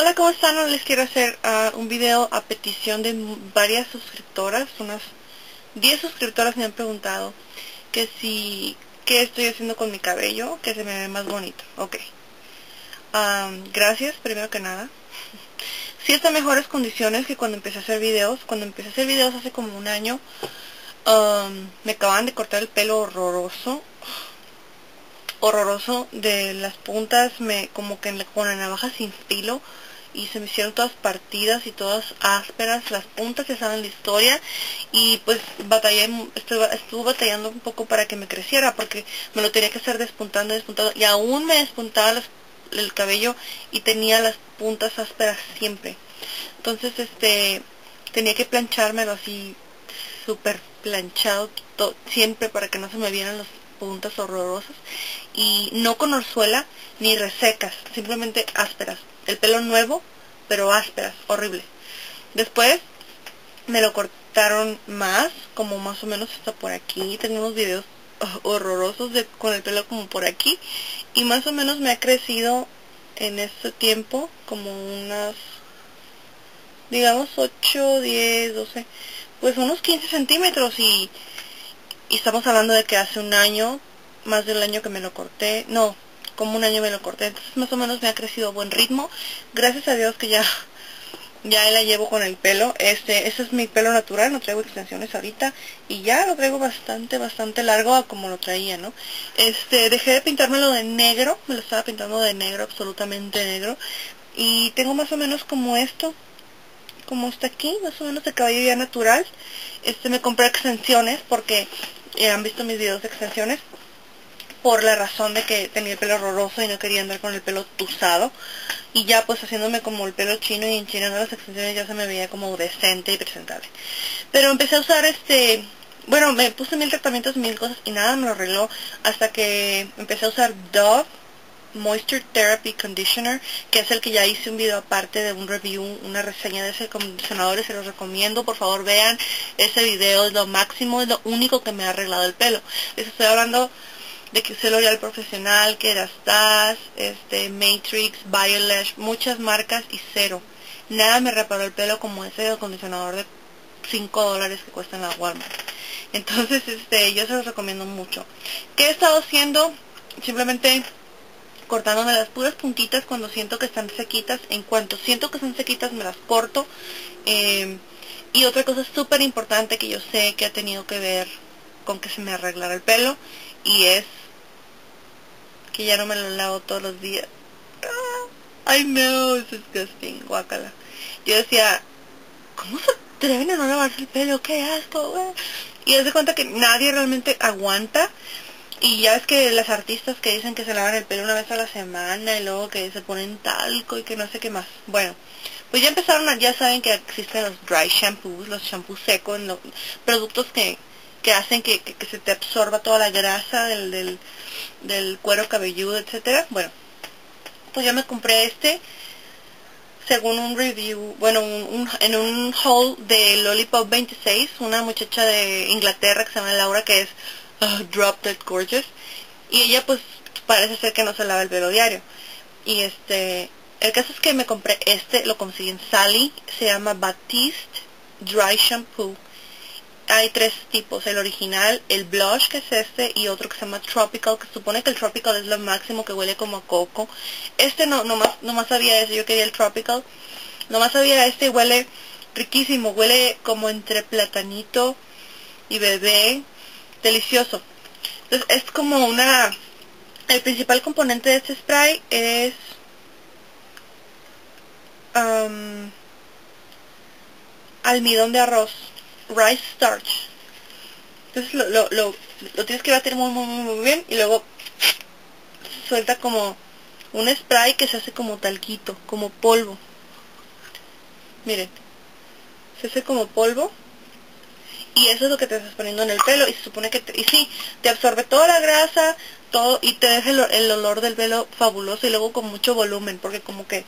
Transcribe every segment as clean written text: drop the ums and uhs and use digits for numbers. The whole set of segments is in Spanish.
Hola, ¿cómo están? Les quiero hacer un video a petición de varias suscriptoras. Unas 10 suscriptoras me han preguntado que si, qué estoy haciendo con mi cabello, que se me ve más bonito. Ok. Gracias, primero que nada. Sí está en mejores condiciones que cuando empecé a hacer videos. Cuando empecé a hacer videos hace como un año, me acababan de cortar el pelo horroroso. Horroroso de las puntas, como que con la navaja sin filo, y se me hicieron todas partidas y todas ásperas. Las puntas ya saben la historia, y pues estuve batallando un poco para que me creciera, porque me lo tenía que estar despuntando, y aún me despuntaba el cabello y tenía las puntas ásperas siempre. Entonces tenía que planchármelo así súper planchado siempre, para que no se me vieran las puntas horrorosas, y no con orzuela ni resecas, simplemente ásperas. El pelo nuevo, pero ásperas, horrible. Después me lo cortaron más, como más o menos hasta por aquí. Tengo unos videos horrorosos con el pelo como por aquí, y más o menos me ha crecido en este tiempo como unas, digamos, 8, 10, 12, pues unos 15 centímetros, y estamos hablando de que hace un año, más del año que me lo corté, no, como un año me lo corté. Entonces más o menos me ha crecido a buen ritmo. Gracias a Dios que ya la llevo con el pelo. Ese es mi pelo natural, no traigo extensiones ahorita, y ya lo traigo bastante largo a como lo traía, ¿no? Dejé de pintármelo de negro, me lo estaba pintando de negro, absolutamente negro, y tengo más o menos como esto, como está aquí, más o menos de cabello ya natural. Me compré extensiones porque han visto mis videos de extensiones, por la razón de que tenía el pelo horroroso y no quería andar con el pelo tuzado, y ya pues haciéndome como el pelo chino y enchinando las extensiones ya se me veía como decente y presentable. Pero empecé a usar bueno, me puse 1000 tratamientos, 1000 cosas, y nada me lo arregló, hasta que empecé a usar Dove Moisture Therapy Conditioner, que es el que ya hice un video aparte de un review, una reseña de ese acondicionador, y se los recomiendo. Por favor vean ese video, es lo máximo, es lo único que me ha arreglado el pelo. Les estoy hablando de que usé L'Oreal Profesional, Kerastase, Matrix, Biolash, muchas marcas, y cero. Nada me reparó el pelo como ese acondicionador de $5 que cuesta en la Walmart. Entonces, yo se los recomiendo mucho. ¿Qué he estado haciendo? Simplemente cortándome las puras puntitas cuando siento que están sequitas. En cuanto siento que están sequitas me las corto. Y otra cosa súper importante que yo sé que ha tenido que ver con que se me arreglara el pelo, y es que ya no me lo lavo todos los días. I know, it's disgusting, guácala. Yo decía, ¿cómo se atreven a no lavarse el pelo? ¡Qué asco, güey! Y haz de cuenta que nadie realmente aguanta. Y ya es que las artistas que dicen que se lavan el pelo una vez a la semana, y luego que se ponen talco y que no sé qué más. Bueno, pues ya empezaron, ya saben que existen los dry shampoos, los shampoos secos, productos que hacen que se te absorba toda la grasa del cuero cabelludo, etcétera. Bueno, pues ya me compré según un review, bueno, en un haul de Lollipop 26, una muchacha de Inglaterra que se llama Laura, que es Drop Dead Gorgeous, y ella pues parece ser que no se lava el pelo diario. Y el caso es que me compré lo conseguí en Sally, se llama Batiste Dry Shampoo. Hay 3 tipos, el original, el blush, que es y otro que se llama Tropical, que supone que el Tropical es lo máximo, que huele como a coco. Nomás sabía ese, yo quería el Tropical. Nomás sabía huele riquísimo, huele como entre platanito y bebé, delicioso. Entonces es como el principal componente de este spray es almidón de arroz, rice starch. Entonces lo tienes que batir muy bien, y luego suelta como un spray que se hace como talquito, como polvo. Miren, se hace como polvo, y eso es lo que te estás poniendo en el pelo, y se supone que sí, te absorbe toda la grasa, todo, y te deja el olor del pelo fabuloso, y luego con mucho volumen, porque como que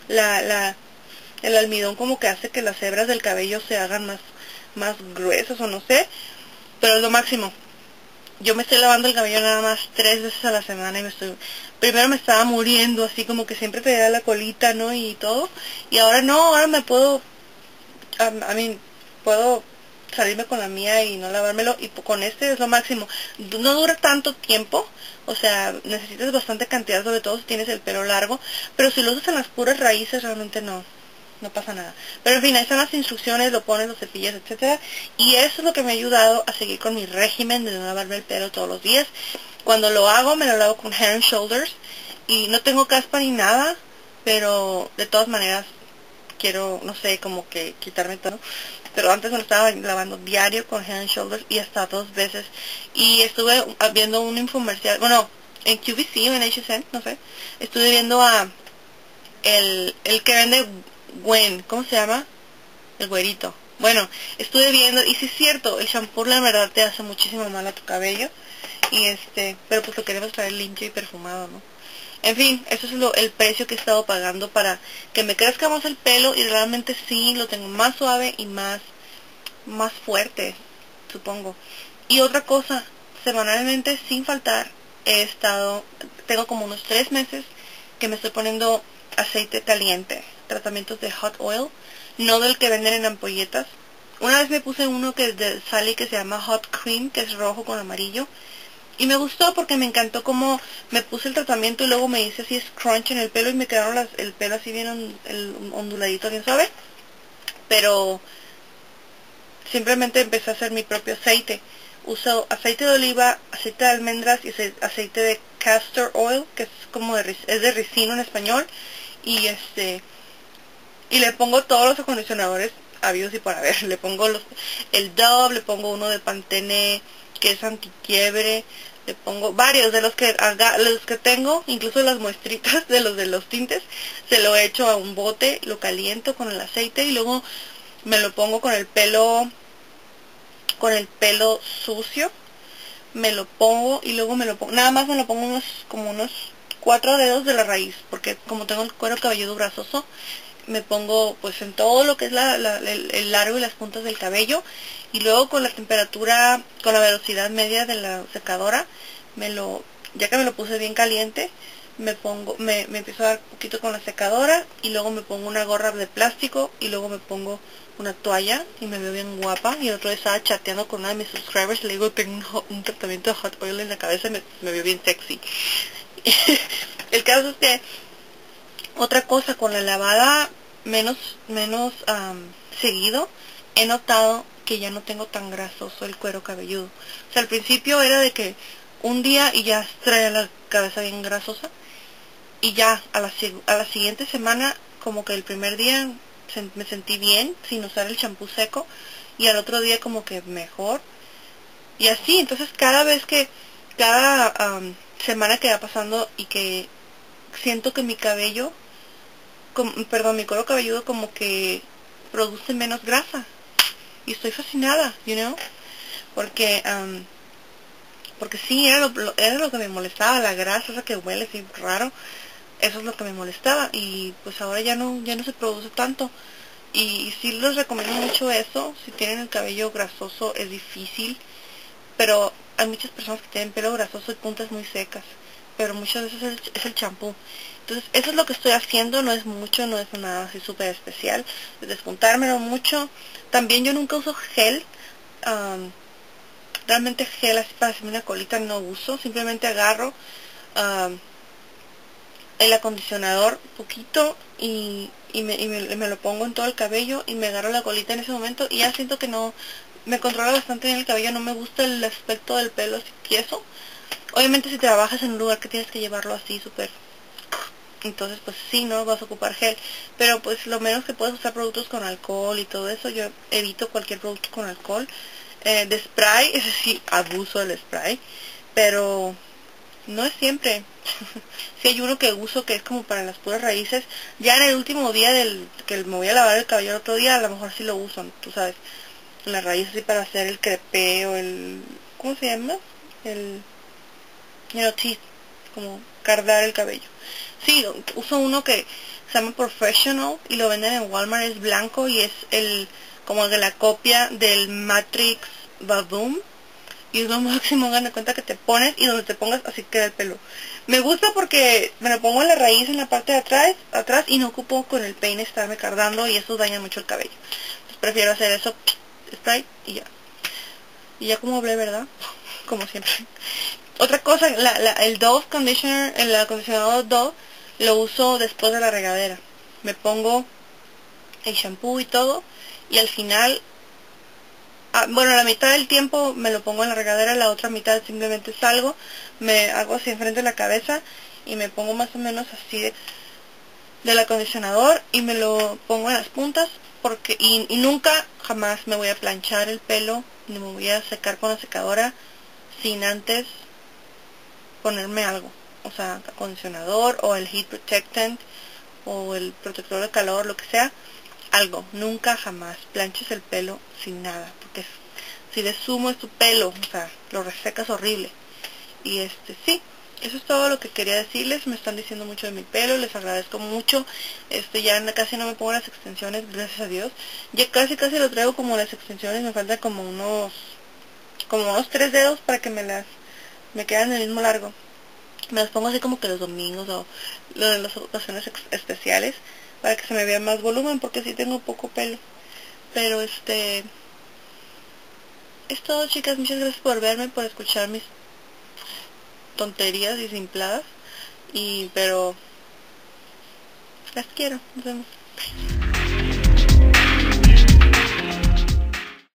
el almidón como que hace que las hebras del cabello se hagan más gruesas, o no sé, pero es lo máximo. yo me estoy lavando el cabello nada más 3 veces a la semana y primero me estaba muriendo, así como que siempre traía la colita, ¿no? Y todo, y ahora no, ahora me puedo, puedo salirme con la mía y no lavármelo, y con este es lo máximo. No dura tanto tiempo, o sea, necesitas bastante cantidad, sobre todo si tienes el pelo largo, pero si lo usas en las puras raíces realmente no pasa nada. Pero en fin, ahí están las instrucciones, lo pones, lo cepillas, etcétera. Y eso es lo que me ha ayudado a seguir con mi régimen de no lavarme el pelo todos los días. Cuando lo hago, me lo lavo con Head and Shoulders. Y no tengo caspa ni nada, pero de todas maneras quiero, no sé, como que quitarme todo. Pero antes me lo estaba lavando diario con Head and Shoulders y hasta 2 veces. Y estuve viendo un infomercial, bueno, en QVC o en HSN, no sé. Estuve viendo a el que vende Gwen, ¿cómo se llama? El güerito. Bueno, estuve viendo, y sí es cierto, el shampoo la verdad te hace muchísimo mal a tu cabello. Y pero pues lo queremos traer limpio y perfumado, ¿no? En fin, eso es el precio que he estado pagando para que me crezca más el pelo, y realmente sí lo tengo más suave y más fuerte, supongo. Y otra cosa, semanalmente sin faltar tengo como unos 3 meses que me estoy poniendo aceite caliente, tratamientos de hot oil, no del que venden en ampolletas. Una vez me puse uno que es de Sally, que se llama Hot Cream, que es rojo con amarillo, y me gustó porque me encantó cómo me puse el tratamiento y luego me hice así scrunch en el pelo y me quedaron el pelo así bien onduladito, bien suave. Pero simplemente empecé a hacer mi propio aceite. Uso aceite de oliva, aceite de almendras y aceite de castor oil, que es como es de ricino en español. Y y le pongo todos los acondicionadores habidos y por haber. Le pongo el Dove, le pongo uno de Pantene que es antiquiebre, le pongo varios de los que tengo, incluso las muestritas de los tintes, se lo echo a un bote, lo caliento con el aceite y luego me lo pongo con el pelo sucio, me lo pongo y luego nada más me lo pongo como unos 4 dedos de la raíz, porque como tengo el cuero cabelludo grasoso, me pongo pues en todo lo que es el largo y las puntas del cabello, y luego con la temperatura, con la velocidad media de la secadora, ya que me lo puse bien caliente, me empiezo a dar un poquito con la secadora, y luego me pongo una gorra de plástico, y luego me pongo una toalla y me veo bien guapa. Y el otro día estaba chateando con una de mis subscribers y le digo, tengo un tratamiento de hot oil en la cabeza y me veo bien sexy. El caso es que otra cosa, con la lavada menos seguido, he notado que ya no tengo tan grasoso el cuero cabelludo. O sea, al principio era de que un día y ya traía la cabeza bien grasosa, y ya a la siguiente semana, como que el primer día me sentí bien sin usar el champú seco, y al otro día como que mejor, y así. Entonces cada semana que va pasando y que siento que mi cabello, mi cuero cabelludo como que produce menos grasa, y estoy fascinada, porque porque sí, era lo que me molestaba, la grasa esa que huele así raro. Eso es lo que me molestaba, y pues ahora ya no se produce tanto. Y sí les recomiendo mucho eso. Si tienen el cabello grasoso es difícil, pero hay muchas personas que tienen pelo grasoso y puntas muy secas, pero muchas veces es el champú. Entonces eso es lo que estoy haciendo, no es mucho, no es nada así súper especial, es despuntármelo mucho. También yo nunca uso gel, realmente gel así para hacerme una colita no uso, simplemente agarro el acondicionador poquito y me lo pongo en todo el cabello y me agarro la colita en ese momento, y ya siento que me controla bastante bien el cabello. No me gusta el aspecto del pelo así tieso. Obviamente si trabajas en un lugar que tienes que llevarlo así súper, entonces pues sí, no vas a ocupar gel, pero pues lo menos que puedes usar productos con alcohol y todo eso. Yo evito cualquier producto con alcohol. De spray, ese sí, abuso del spray, pero no es siempre. Si hay uno que uso que es como para las puras raíces. Ya en el último día que me voy a lavar el cabello el otro día, a lo mejor sí lo uso, tú sabes, las raíces así para hacer el crepeo, ¿cómo se llama? Sí, como cardar el cabello. Sí, uso uno que se llama Professional y lo venden en Walmart, es blanco y es como de la copia del Matrix Baboom. y es lo máximo, hagan de cuenta que te pones y donde te pongas así queda el pelo. Me gusta porque me lo pongo en la raíz, en la parte de atrás y no ocupo con el peine estarme cardando y eso daña mucho el cabello. Entonces prefiero hacer eso, spray y ya. Y ya como hablé, ¿verdad? Como siempre. Otra cosa, el Dove Conditioner, el acondicionador Dove, lo uso después de la regadera. Me pongo el shampoo y todo, y al final, bueno, la mitad del tiempo me lo pongo en la regadera, la otra mitad simplemente salgo, me hago así enfrente de la cabeza, y me pongo más o menos así del acondicionador, y me lo pongo en las puntas, porque y nunca, jamás me voy a planchar el pelo, ni me voy a secar con la secadora, sin antes ponerme algo, o sea, acondicionador o el heat protectant o el protector de calor, lo que sea, algo. Nunca jamás planches el pelo sin nada, porque si le sumo es tu pelo, o sea, lo resecas horrible. Y sí, eso es todo lo que quería decirles. Me están diciendo mucho de mi pelo, les agradezco mucho. Ya casi no me pongo las extensiones, gracias a Dios. Ya casi lo traigo como las extensiones, me faltan como unos 3 dedos para que me quedan el mismo largo. Me las pongo así como que los domingos o lo de las ocasiones especiales para que se me vea más volumen, porque sí tengo poco pelo. Pero es todo, chicas. Muchas gracias por verme, por escuchar mis tonterías y simpladas, pero las quiero. Nos vemos.